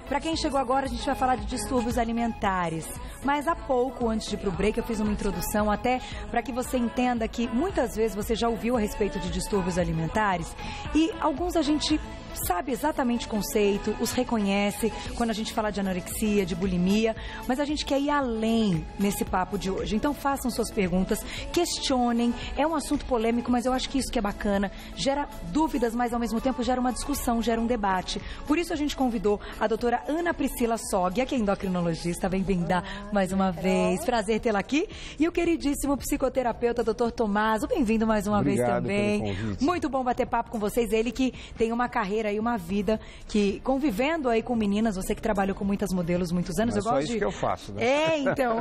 Para quem chegou agora, a gente vai falar de distúrbios alimentares. Mas há pouco, antes de ir pro break, eu fiz uma introdução até para que você entenda que muitas vezes você já ouviu a respeito de distúrbios alimentares e alguns a gente sabe exatamente o conceito, os reconhece quando a gente fala de anorexia, de bulimia, mas a gente quer ir além nesse papo de hoje. Então façam suas perguntas, questionem, é um assunto polêmico, mas eu acho que isso que é bacana, gera dúvidas, mas ao mesmo tempo gera uma discussão, gera um debate. Por isso a gente convidou a doutora Ana Priscila Soggia, que é endocrinologista, bem-vinda mais uma vez, prazer tê-la aqui, e o queridíssimo psicoterapeuta, doutor Tomaso, bem-vindo mais uma vez também. Pelo convite. Muito bom bater papo com vocês, ele que tem uma carreira aí, uma vida que, convivendo aí com meninas, você que trabalhou com muitas modelos muitos anos, Mas eu gosto só isso que eu faço, né? então,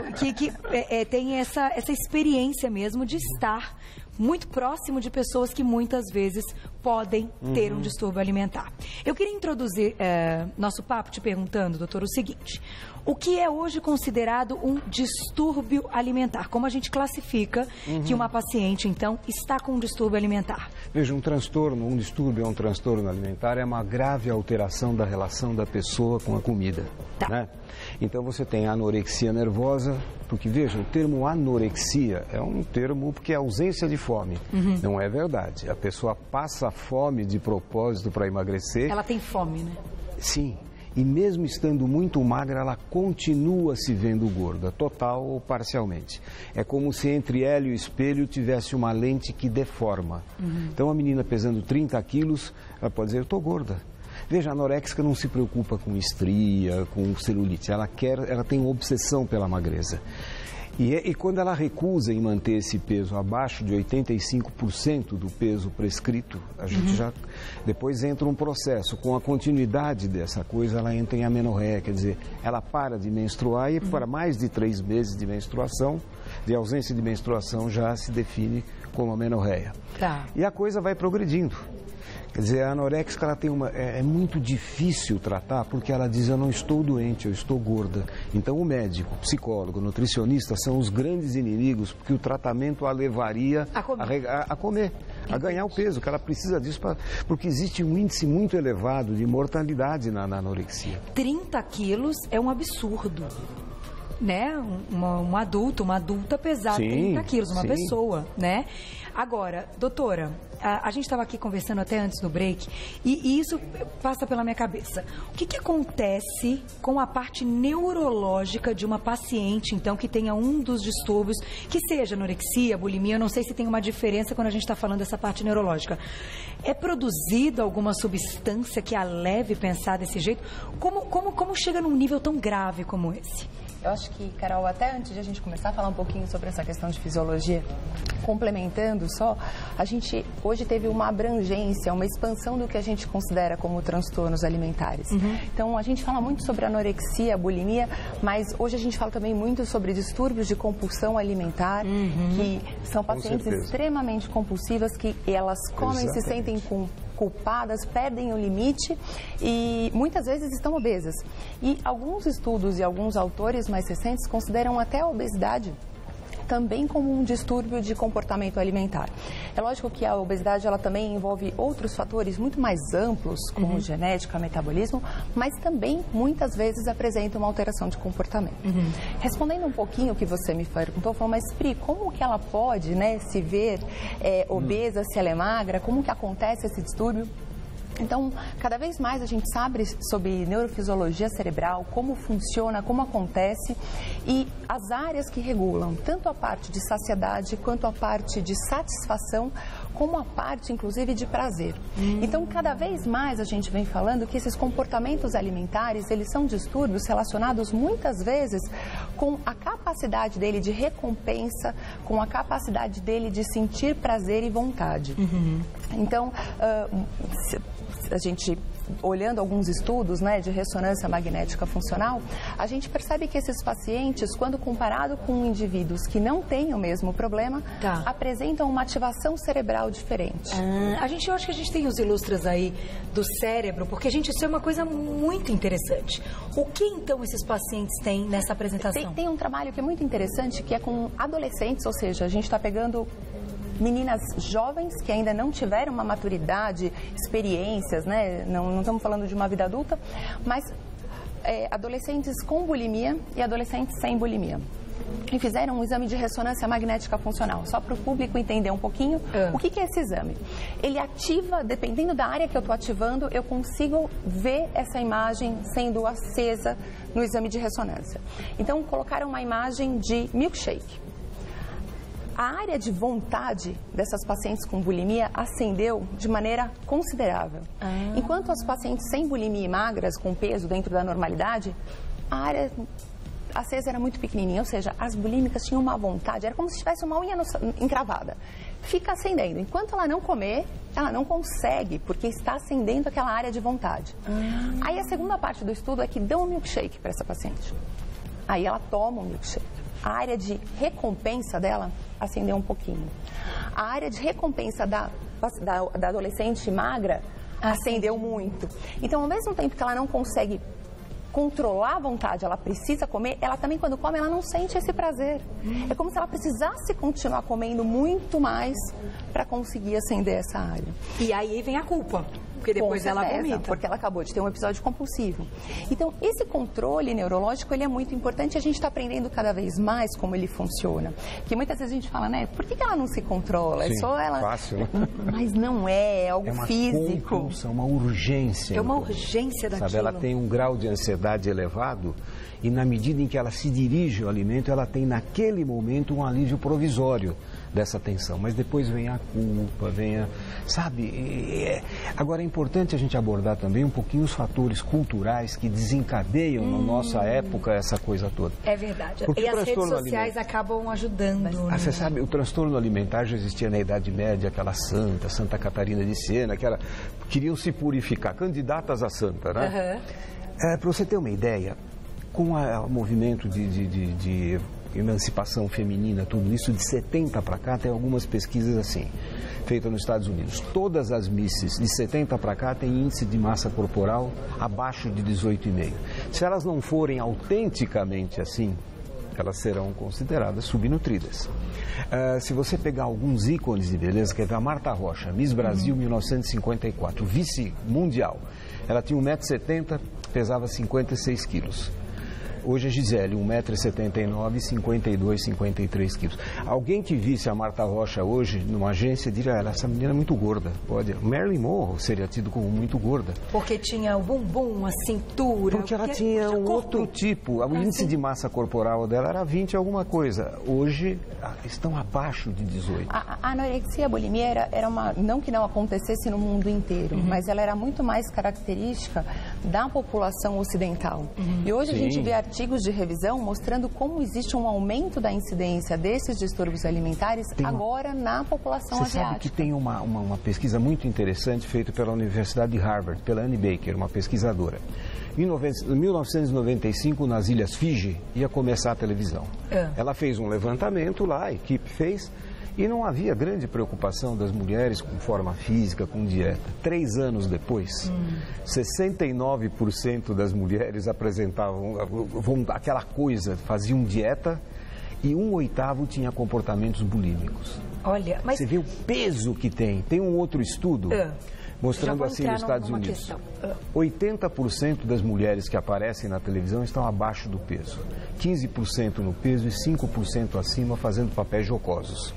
tem essa experiência mesmo de estar muito próximo de pessoas que muitas vezes podem ter um distúrbio alimentar. Eu queria introduzir nosso papo te perguntando, doutor, o seguinte: o que é hoje considerado um distúrbio alimentar? Como a gente classifica que uma paciente, então, está com um distúrbio alimentar? Veja, um distúrbio é um transtorno alimentar, é uma grave alteração da relação da pessoa com a comida. Tá. Né? Então você tem anorexia nervosa, porque veja, o termo anorexia é um termo porque é ausência de fome. Não é verdade. A pessoa passa fome de propósito para emagrecer. Ela tem fome, né? Sim. E mesmo estando muito magra, ela continua se vendo gorda, total ou parcialmente. É como se entre ela e o espelho tivesse uma lente que deforma. Então a menina pesando 30 quilos, ela pode dizer, eu estou gorda. Veja, a anoréxica não se preocupa com estria, com celulite, ela tem uma obsessão pela magreza. E quando ela recusa em manter esse peso abaixo de 85% do peso prescrito, a gente já depois entra um processo. Com a continuidade dessa coisa, ela entra em amenorreia, quer dizer, ela para de menstruar e para mais de 3 meses de menstruação, de ausência de menstruação, já se define como amenorreia. Tá. E a coisa vai progredindo. Quer dizer, a anoréxica ela tem é muito difícil tratar porque ela diz, eu não estou doente, eu estou gorda. Então o médico, o psicólogo, o nutricionista são os grandes inimigos porque o tratamento a levaria a comer, a ganhar o peso, que ela precisa disso, porque existe um índice muito elevado de mortalidade na anorexia. 30 quilos é um absurdo. Né? Um adulto, uma adulta pesar 30 quilos, uma pessoa, né? Agora, doutora, a gente estava aqui conversando até antes do break e isso passa pela minha cabeça. O que acontece com a parte neurológica de uma paciente, então, que tenha um dos distúrbios, que seja anorexia, bulimia, eu não sei se tem uma diferença quando a gente está falando dessa parte neurológica. É produzida alguma substância que a leve pensar desse jeito? Como chega num nível tão grave como esse? Eu acho que, Carol, até antes de a gente começar a falar um pouquinho sobre essa questão de fisiologia, complementando só, a gente hoje teve uma abrangência, uma expansão do que a gente considera como transtornos alimentares. Então, a gente fala muito sobre anorexia, bulimia, mas hoje a gente fala também muito sobre distúrbios de compulsão alimentar, que são pacientes extremamente compulsivas, que elas comem, se sentem culpadas, perdem o limite e muitas vezes estão obesas. E alguns estudos e alguns autores mais recentes consideram até a obesidade também como um distúrbio de comportamento alimentar. É lógico que a obesidade ela também envolve outros fatores muito mais amplos, como genética, metabolismo, mas também muitas vezes apresenta uma alteração de comportamento. Respondendo um pouquinho o que você me perguntou, falou, mas Pri, como que ela pode, né, se ver obesa, se ela é magra, como que acontece esse distúrbio? Então, cada vez mais a gente sabe sobre neurofisiologia cerebral, como funciona, como acontece e as áreas que regulam, tanto a parte de saciedade quanto a parte de satisfação, como a parte, inclusive, de prazer. Então, cada vez mais a gente vem falando que esses comportamentos alimentares, eles são distúrbios relacionados muitas vezes com a capacidade dele de recompensa, com a capacidade dele de sentir prazer e vontade. Então, a gente, olhando alguns estudos, né, de ressonância magnética funcional, a gente percebe que esses pacientes, quando comparado com indivíduos que não têm o mesmo problema, apresentam uma ativação cerebral diferente. Eu acho que a gente tem os ilustras aí do cérebro, porque, gente, isso é uma coisa muito interessante. O que, então, esses pacientes têm nessa apresentação? Tem um trabalho que é muito interessante, que é com adolescentes, ou seja, a gente está pegando meninas jovens que ainda não tiveram uma maturidade, experiências, né? Não estamos falando de uma vida adulta, mas adolescentes com bulimia e adolescentes sem bulimia. E fizeram um exame de ressonância magnética funcional, só para o público entender um pouquinho o que é esse exame. Ele ativa, dependendo da área que eu estou ativando, eu consigo ver essa imagem sendo acesa no exame de ressonância. Então, colocaram uma imagem de milkshake. A área de vontade dessas pacientes com bulimia ascendeu de maneira considerável. Enquanto as pacientes sem bulimia e magras, com peso dentro da normalidade, a área acesa era muito pequenininha, ou seja, as bulímicas tinham uma vontade, era como se tivesse uma unha encravada. Fica acendendo. Enquanto ela não comer, ela não consegue, porque está acendendo aquela área de vontade. Aí a segunda parte do estudo é que dão um milkshake para essa paciente. Aí ela toma um milkshake. A área de recompensa dela acendeu um pouquinho. A área de recompensa da adolescente magra acendeu muito. Então, ao mesmo tempo que ela não consegue controlar a vontade, ela precisa comer, ela também, quando come, ela não sente esse prazer. É como se ela precisasse continuar comendo muito mais para conseguir acender essa área. E aí vem a culpa, porque depois ela vomita. Porque ela acabou de ter um episódio compulsivo. Então, esse controle neurológico, ele é muito importante e a gente está aprendendo cada vez mais como ele funciona. Porque muitas vezes a gente fala, né, por que ela não se controla? Sim, é só ela... fácil, né? Mas não é algo físico. Compulsão, uma urgência. É uma urgência daquilo. Sabe, ela tem um grau de ansiedade elevado e na medida em que ela se dirige ao alimento, ela tem naquele momento um alívio provisório dessa tensão, mas depois vem a culpa, sabe? Agora é importante a gente abordar também um pouquinho os fatores culturais que desencadeiam na nossa época essa coisa toda. É verdade. Porque e as redes sociais acabam ajudando. Você sabe, o transtorno alimentar já existia na Idade Média, aquela Santa Catarina de Siena, que queriam se purificar, candidatas a santa, né? Para você ter uma ideia, com o movimento de emancipação feminina, tudo isso, de 70 para cá, tem algumas pesquisas assim, feitas nos Estados Unidos. Todas as misses de 70 para cá têm índice de massa corporal abaixo de 18,5. Se elas não forem autenticamente assim, elas serão consideradas subnutridas. Se você pegar alguns ícones de beleza, quer ver a Marta Rocha, Miss Brasil 1954, vice mundial. Ela tinha 1,70 m, pesava 56 quilos. Hoje a Gisele, 1,79 m, 52, 53 quilos. Alguém que visse a Marta Rocha hoje numa agência diria, essa menina é muito gorda. Marilyn Monroe seria tido como muito gorda. Porque tinha o bumbum, a cintura. Porque ela tinha um outro tipo. O índice de massa corporal dela era 20 alguma coisa. Hoje estão abaixo de 18. A anorexia, a bulimia era uma, não que não acontecesse no mundo inteiro, mas ela era muito mais característica da população ocidental. E hoje a gente vê artigos de revisão mostrando como existe um aumento da incidência desses distúrbios alimentares agora na população asiática. Você sabe que tem uma pesquisa muito interessante feita pela Universidade de Harvard, pela Annie Baker, uma pesquisadora. Em 1995, nas Ilhas Fiji, ia começar a televisão. Ela fez um levantamento lá, a equipe fez, e não havia grande preocupação das mulheres com forma física, com dieta. 3 anos depois, 69% das mulheres apresentavam aquela coisa, faziam dieta, e 1/8 tinha comportamentos bulímicos. Olha, mas... Você vê o peso que tem. Tem um outro estudo mostrando assim nos Estados Unidos. 80% das mulheres que aparecem na televisão estão abaixo do peso. 15% no peso e 5% acima fazendo papéis jocosos.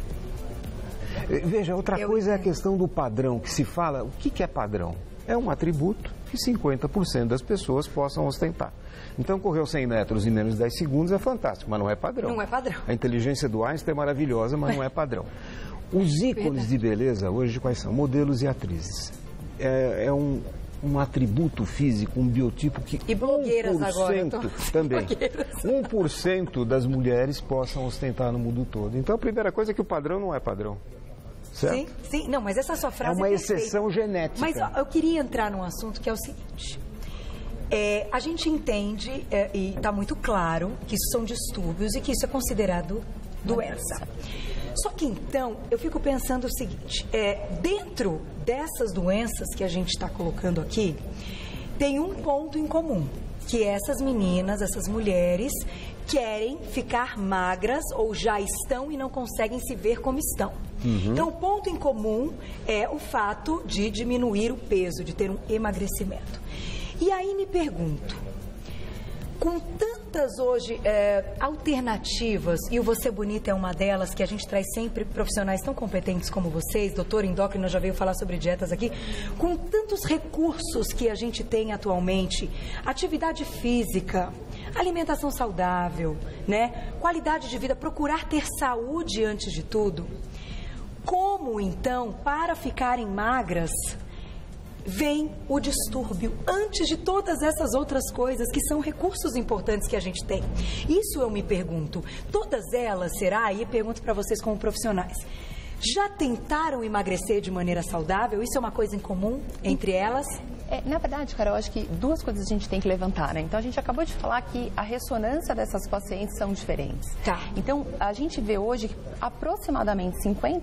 Veja, outra coisa é a questão do padrão, que se fala, o que é padrão? É um atributo que 50% das pessoas possam ostentar. Então, correu 100 metros em menos de 10 segundos é fantástico, mas não é padrão. Não é padrão. A inteligência do Einstein é maravilhosa, mas não é padrão. Os ícones de beleza hoje, quais são? Modelos e atrizes. É um atributo físico, um biotipo que e blogueiras 1% agora, também, 1% das mulheres possam ostentar no mundo todo. Então, a primeira coisa é que o padrão não é padrão. Certo? Sim, não, mas essa sua frase é uma exceção genética. Mas ó, eu queria entrar num assunto que é o seguinte. A gente entende, e está muito claro, que isso são distúrbios e que isso é considerado doença. Só que então, eu fico pensando o seguinte, dentro dessas doenças que a gente está colocando aqui, tem um ponto em comum, que essas meninas, essas mulheres, querem ficar magras ou já estão e não conseguem se ver como estão. Então, o ponto em comum é o fato de diminuir o peso, de ter um emagrecimento. E aí me pergunto, Com tantas hoje alternativas, e o Você Bonita é uma delas, que a gente traz sempre profissionais tão competentes como vocês, doutor endócrino já veio falar sobre dietas aqui, com tantos recursos que a gente tem atualmente, atividade física, alimentação saudável, né? Qualidade de vida, procurar ter saúde antes de tudo. Como então, para ficarem magras, vem o distúrbio antes de todas essas outras coisas que são recursos importantes que a gente tem? Isso eu me pergunto. Todas elas, será? E pergunto para vocês como profissionais. Já tentaram emagrecer de maneira saudável? Isso é uma coisa em comum entre elas? Na verdade, Carol, eu acho que duas coisas a gente tem que levantar, né? Então, a gente acabou de falar que a ressonância dessas pacientes são diferentes. Tá. Então, a gente vê hoje que aproximadamente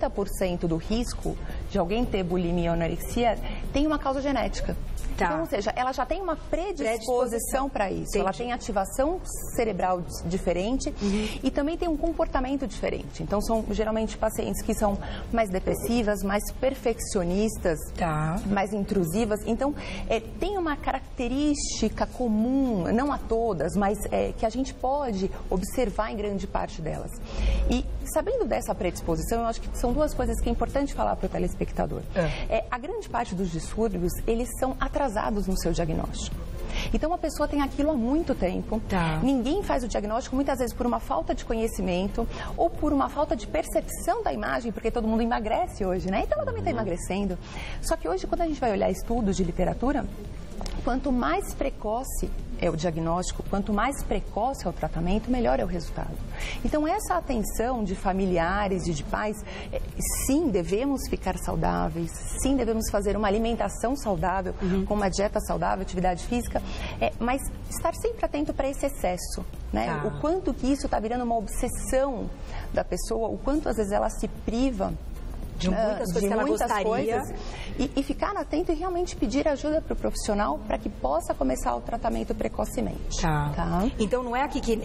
50% do risco de alguém ter bulimia ou anorexia tem uma causa genética. Tá. Então, ou seja, ela já tem uma predisposição para isso. Entendi. Ela tem ativação cerebral diferente e também tem um comportamento diferente. Então, são geralmente pacientes que são mais depressivas, mais perfeccionistas, Tá. mais intrusivas. Então, tem uma característica comum, não a todas, mas que a gente pode observar em grande parte delas. E sabendo dessa predisposição, eu acho que são duas coisas que é importante falar para o telespectador. A grande parte dos distúrbios, eles são atrasados no seu diagnóstico. Então, a pessoa tem aquilo há muito tempo. Tá. Ninguém faz o diagnóstico, muitas vezes, por uma falta de conhecimento ou por uma falta de percepção da imagem, porque todo mundo emagrece hoje, né? Então, ela também está emagrecendo. Só que hoje, quando a gente vai olhar estudos de literatura, quanto mais precoce é o diagnóstico, quanto mais precoce é o tratamento, melhor é o resultado. Então, essa atenção de familiares e de pais, sim, devemos ficar saudáveis, sim, devemos fazer uma alimentação saudável, com uma dieta saudável, atividade física, mas estar sempre atento para esse excesso, né? Tá. O quanto que isso está virando uma obsessão da pessoa, o quanto às vezes ela se priva De muitas coisas que ela gostaria. E ficar atento e realmente pedir ajuda para o profissional para que possa começar o tratamento precocemente. Tá. Então não é aqui que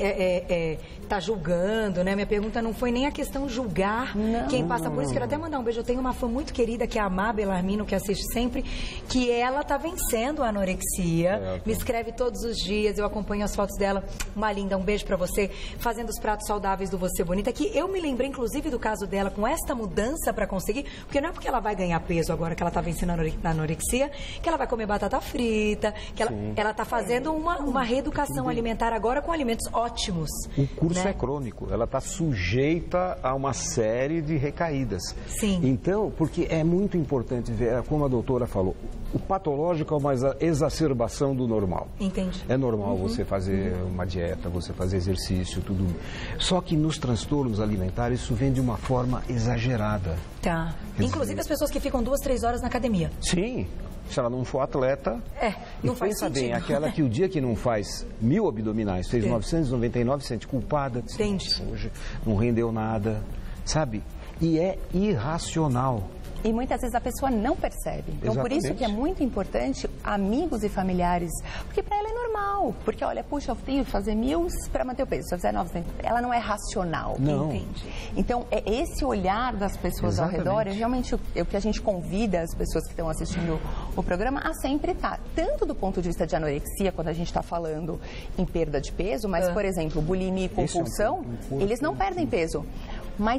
está julgando, né? Minha pergunta não foi nem a questão julgar quem passa por isso. Quero até mandar um beijo. Eu tenho uma fã muito querida que é a Má Belarmino, que assiste sempre, que ela está vencendo a anorexia. Me escreve todos os dias, eu acompanho as fotos dela. Uma linda, um beijo para você, fazendo os pratos saudáveis do Você Bonita, que eu me lembrei inclusive do caso dela com esta mudança para conseguir, porque não é porque ela vai ganhar peso agora que ela está vencendo a anorexia, que ela vai comer batata frita, que ela está fazendo uma reeducação alimentar agora com alimentos ótimos. O curso é crônico, ela está sujeita a uma série de recaídas. Sim. Então, porque é muito importante ver, como a doutora falou, o patológico é uma exacerbação do normal. Entendi. É normal você fazer uma dieta, você fazer exercício, tudo. Só que nos transtornos alimentares isso vem de uma forma exagerada. Tá. Inclusive as pessoas que ficam 2, 3 horas na academia. Sim. Se ela não for atleta, não faz pensa sentido. bem, aquela que o dia que não faz 1000 abdominais, fez 999, se sente culpada. Entendi. Hoje não rendeu nada, sabe? E é irracional. E muitas vezes a pessoa não percebe. Então, por isso que é muito importante amigos e familiares, porque para ela é normal. Porque, olha, puxa, eu tenho que fazer 1000 para manter o peso. Se eu fizer 900, ela não é racional. Não. Entende? Então, esse olhar das pessoas ao redor é realmente o que a gente convida as pessoas que estão assistindo o programa a sempre estar. Tanto do ponto de vista de anorexia, quando a gente está falando em perda de peso, mas, por exemplo, bulimia e compulsão, eles não perdem peso. Mas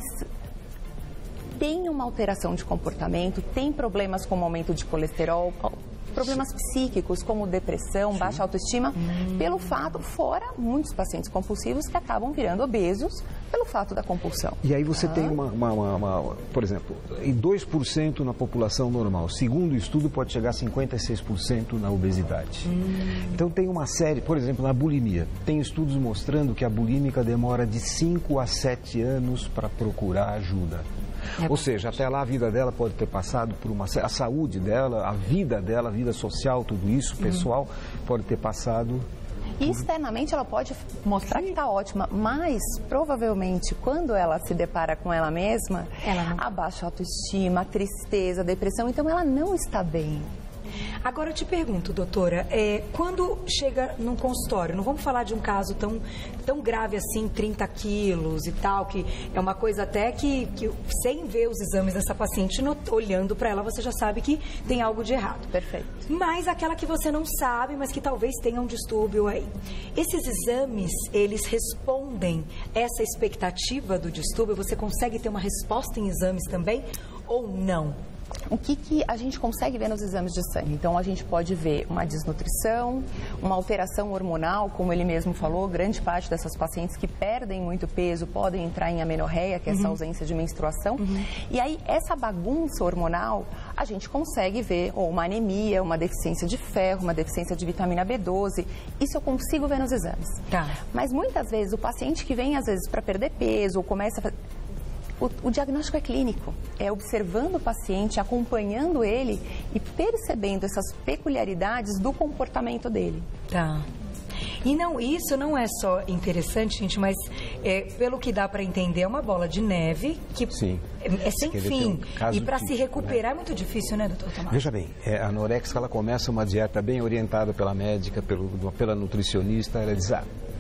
tem uma alteração de comportamento, tem problemas como aumento de colesterol, problemas psíquicos como depressão, baixa autoestima, pelo fato, fora muitos pacientes compulsivos que acabam virando obesos pelo fato da compulsão. E aí você tem por exemplo, em 2% na população normal. Segundo o estudo, pode chegar a 56% na obesidade. Então tem uma série, por exemplo, na bulimia. Tem estudos mostrando que a bulímica demora de 5 a 7 anos para procurar ajuda. Ou seja, até lá a vida dela pode ter passado por a saúde dela, a vida dela, a vida social, tudo isso, pessoal, pode ter passado. E externamente ela pode mostrar que está ótima, mas provavelmente quando ela se depara com ela mesma, a baixa autoestima, a tristeza, a depressão, então ela não está bem. Agora eu te pergunto, doutora, quando chega num consultório, não vamos falar de um caso tão grave assim, 30 quilos e tal, que é uma coisa até que sem ver os exames dessa paciente, olhando para ela, você já sabe que tem algo de errado. Perfeito. Mas aquela que você não sabe, mas que talvez tenha um distúrbio aí. Esses exames, eles respondem essa expectativa do distúrbio? Você consegue ter uma resposta em exames também ou não? O que a gente consegue ver nos exames de sangue? Então, a gente pode ver uma desnutrição, uma alteração hormonal, como ele mesmo falou, grande parte dessas pacientes que perdem muito peso podem entrar em amenorreia, que é essa ausência de menstruação. E aí, essa bagunça hormonal, a gente consegue ver ou uma anemia, uma deficiência de ferro, uma deficiência de vitamina B12. Isso eu consigo ver nos exames. Tá. Mas, muitas vezes, o paciente que vem, às vezes, para perder peso ou começa a fazer... O diagnóstico é clínico, é observando o paciente, acompanhando ele e percebendo essas peculiaridades do comportamento dele. Tá. E não, isso não é só interessante, gente, mas pelo que dá para entender, é uma bola de neve que Sim. é sem fim. E para se recuperar, né? É muito difícil, né, doutor Tomás? Veja bem, a anorexica, ela começa uma dieta bem orientada pela médica, pela nutricionista, ela diz,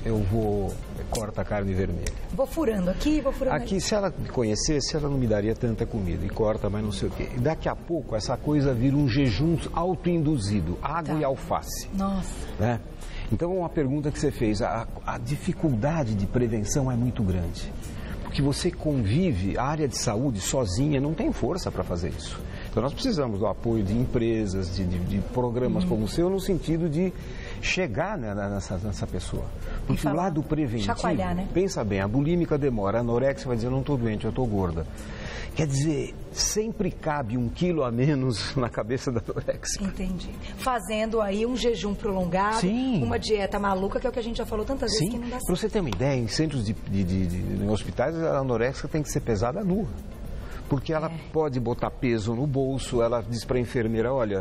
corta a carne vermelha. Vou furando aqui, vou furando aqui. Se ela me conhecesse, ela não me daria tanta comida e corta, mas não sei o quê. E daqui a pouco, essa coisa vira um jejum autoinduzido, água e alface. Nossa. Né? Então, uma pergunta que você fez, a dificuldade de prevenção é muito grande. Porque você convive, a área de saúde sozinha não tem força para fazer isso. Então, nós precisamos do apoio de empresas, de programas como o seu, no sentido de chegar, né, nessa pessoa. Porque o lado preventivo, chacoalhar, né? Pensa bem, a bulímica demora, a anorexia vai dizer, eu não estou doente, eu estou gorda. Quer dizer, sempre cabe 1 quilo a menos na cabeça da anorexia. Entendi. Fazendo aí um jejum prolongado, Sim. Uma dieta maluca, que é o que a gente já falou tantas vezes que não dá certo. Para você ter uma ideia, em centros em hospitais, a anorexia tem que ser pesada nua. Porque ela pode botar peso no bolso, ela diz para a enfermeira, olha,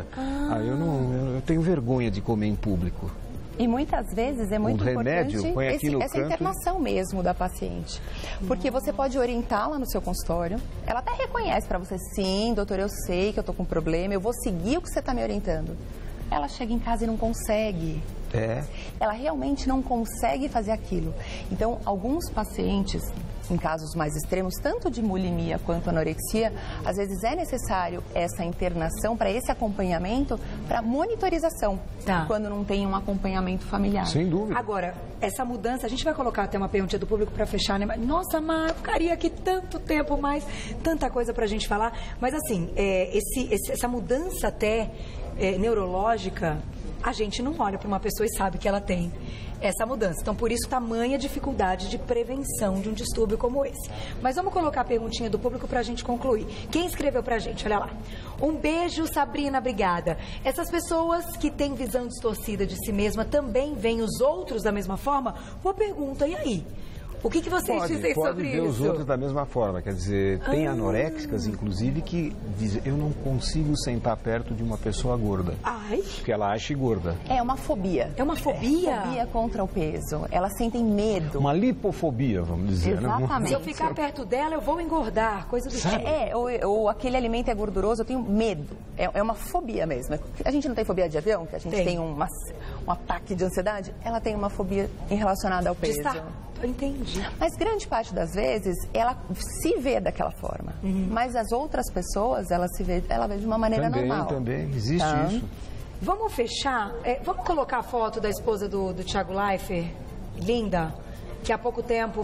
eu tenho vergonha de comer em público. E muitas vezes é muito remédio, importante essa canto. internação mesmo da paciente. Porque você pode orientá-la no seu consultório, ela até reconhece para você, sim, doutor, eu sei que eu estou com problema, eu vou seguir o que você está me orientando. Ela chega em casa e não consegue. Ela realmente não consegue fazer aquilo. Então, alguns pacientes, em casos mais extremos, tanto de bulimia quanto anorexia, às vezes é necessário essa internação para esse acompanhamento, para monitorização, quando não tem um acompanhamento familiar. Sem dúvida. Agora, essa mudança, a gente vai colocar até uma pergunta do público para fechar, né? Nossa, Mar, eu ficaria aqui tanto tempo mais, tanta coisa para a gente falar. Mas assim, essa mudança até neurológica, a gente não olha para uma pessoa e sabe que ela tem essa mudança. Então, por isso, tamanha dificuldade de prevenção de um distúrbio como esse. Mas vamos colocar a perguntinha do público para a gente concluir. Quem escreveu para a gente? Olha lá. Um beijo, Sabrina, obrigada. Essas pessoas que têm visão distorcida de si mesma também veem os outros da mesma forma? Boa pergunta, e aí? O que vocês dizem sobre isso? Pode ver os outros da mesma forma. Quer dizer, tem anoréxicas, inclusive, que dizem, eu não consigo sentar perto de uma pessoa gorda. Ai. Porque ela acha gorda. É uma fobia. É uma fobia? Fobia contra o peso. Elas sentem medo. Uma lipofobia, vamos dizer. Exatamente. Né? Se eu ficar perto dela, eu vou engordar, coisa do tipo. Ou aquele alimento é gorduroso, eu tenho medo. É uma fobia mesmo. A gente não tem fobia de avião, que a gente tem um ataque de ansiedade? Ela tem uma fobia relacionada ao peso. Entendi. Mas grande parte das vezes ela se vê daquela forma. Mas as outras pessoas, ela vê de uma maneira normal. Também, existe isso. Vamos fechar? Vamos colocar a foto da esposa do Thiago Leifert, linda, que há pouco tempo,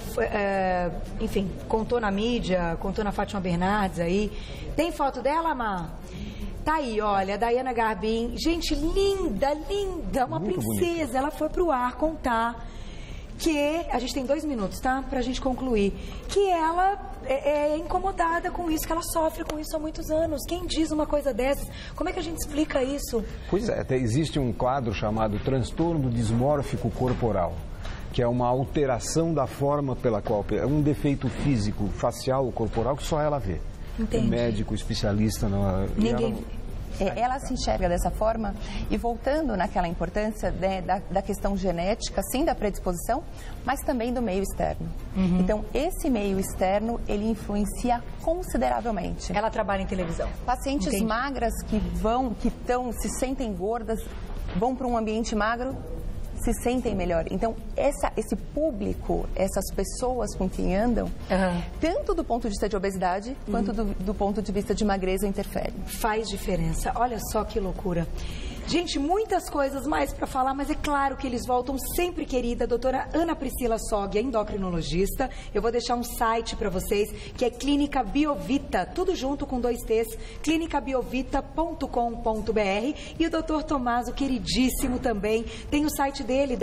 enfim, contou na mídia, contou na Fátima Bernardes aí. Tem foto dela, Mar? Tá aí, olha, a Dayana Garbin. Gente, linda, linda, uma muito princesa. Bonita. Ela foi pro ar contar que, a gente tem 2 minutos, tá? Pra gente concluir, que ela é incomodada com isso, que ela sofre com isso há muitos anos. Quem diz uma coisa dessas? Como é que a gente explica isso? Pois é, existe um quadro chamado transtorno dismórfico corporal, que é uma alteração da forma pela qual... É um defeito físico, facial, corporal, que só ela vê. Entendi. Médico, especialista... Ninguém... ela se enxerga dessa forma. E voltando naquela importância, né, da questão genética, sim, da predisposição, mas também do meio externo. Então, esse meio externo, ele influencia consideravelmente. Ela trabalha em televisão. Pacientes magras se sentem gordas, vão para um ambiente magro, se sentem melhor. Então, esse público, essas pessoas com quem andam, tanto do ponto de vista de obesidade, quanto do ponto de vista de magreza, interfere. Faz diferença. Olha só que loucura. Gente, muitas coisas mais para falar, mas é claro que eles voltam sempre, querida. Doutora Ana Priscila Soggia, endocrinologista. Eu vou deixar um site para vocês, que é Clínica Biovita, tudo junto com 2 T's, clinicabiovita.com.br. E o doutor Tomaso, queridíssimo também, tem o site dele,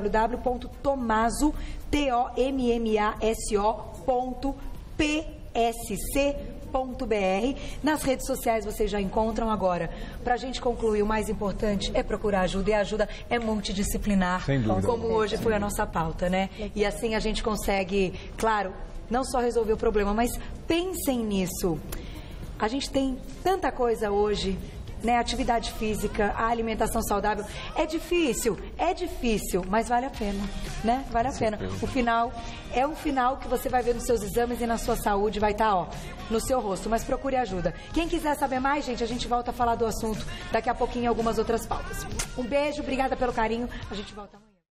www.tomaso.psc.br. Nas redes sociais vocês já encontram. Agora. Para a gente concluir, o mais importante é procurar ajuda, e a ajuda é multidisciplinar, como hoje foi a nossa pauta, né? E assim a gente consegue, claro, não só resolver o problema, mas pensem nisso. A gente tem tanta coisa hoje, né? Atividade física, a alimentação saudável. É difícil, mas vale a pena, né? Vale a pena. O final é um final que você vai ver nos seus exames e na sua saúde, vai estar, ó, no seu rosto. Mas procure ajuda. Quem quiser saber mais, gente, a gente volta a falar do assunto daqui a pouquinho em algumas outras pautas. Um beijo, obrigada pelo carinho. A gente volta amanhã.